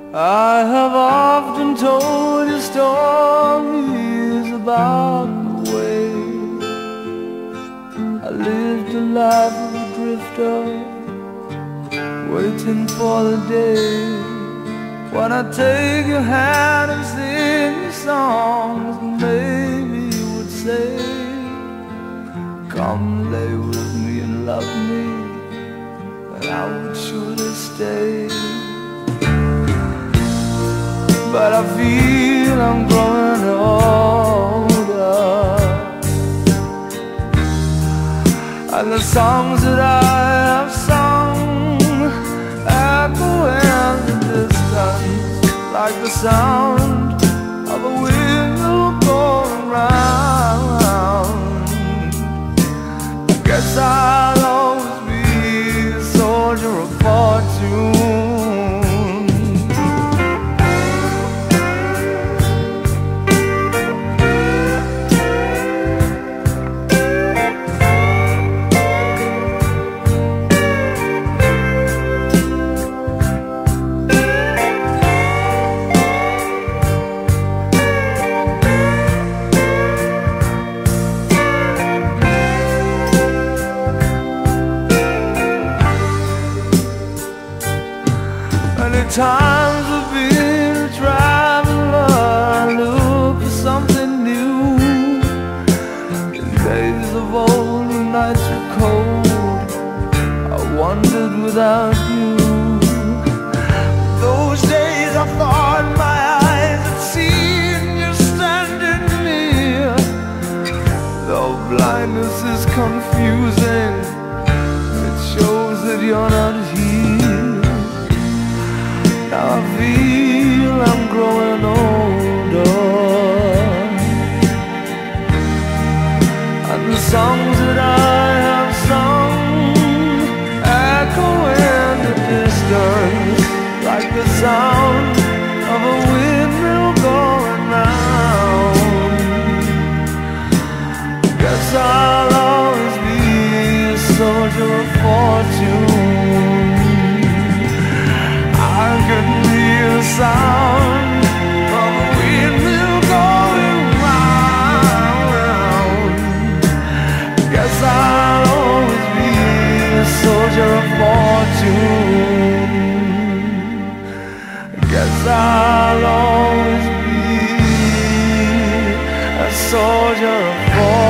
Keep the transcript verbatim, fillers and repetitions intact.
I have often told you stories about the way I lived a life of a drifter, waiting for the day when I take your hand and sing you songs, and maybe you would say, come lay with me and love me, and I would surely stay. But I feel I'm growing older, and the songs that I have sung echo in the distance like the sound of a wheel going round. I guess I'll always be a soldier of fortune. Times have been a traveler, I look for something new. In days of old when nights were cold, I wandered without you. Those days I thought my eyes had seen you standing near. Though blindness is confusing, it shows that you're not here. Now I feel I'm growing older, and the songs that I have sung echo in the distance like the sound of a windmill going round. Guess I'll always be a soldier of fortune. I can hear the sound of a windmill going round. Guess I'll always be a soldier of fortune. Guess I'll always be a soldier of fortune.